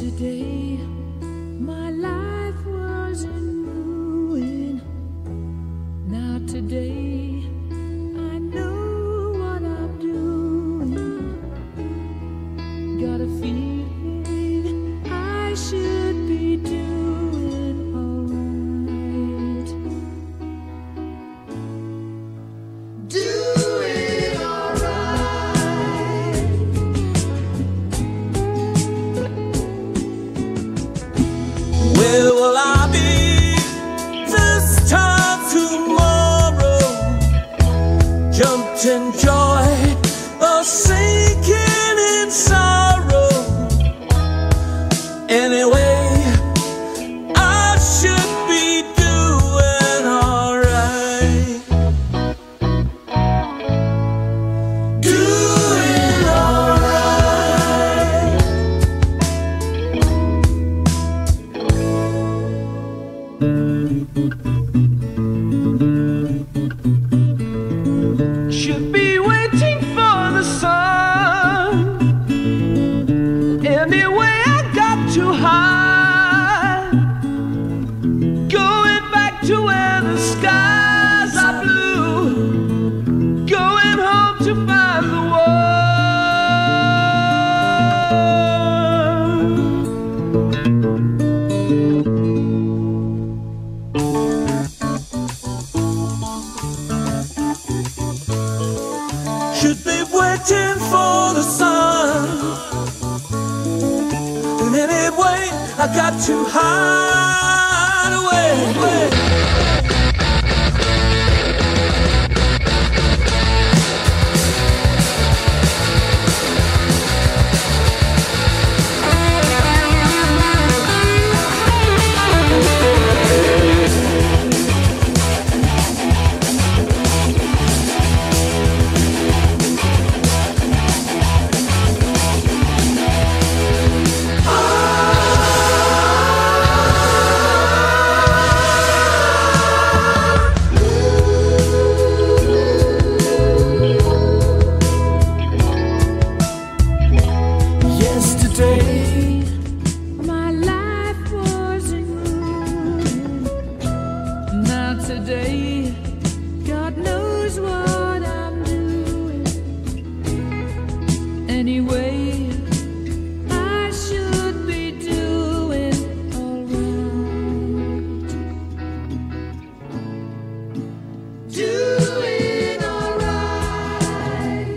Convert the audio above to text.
Yesterday, my life was in ruin. Now today, I know what I'm doing. Got a feeling I should be doing alright. Doing alright. Where will I be this time tomorrow? Jumped in joy or sinking in sorrow. Anyway, I should be doing alright. Doing alright. Should be waiting for the sun. Anyway, I got too high. Going back to where the skies are blue. Going home to find the one. Should be waiting for the sun. And anyway, I got to hide away. Yesterday, my life was in ruin. Now today, God knows what I'm doing. Anyway, I should be doing alright. Doing alright.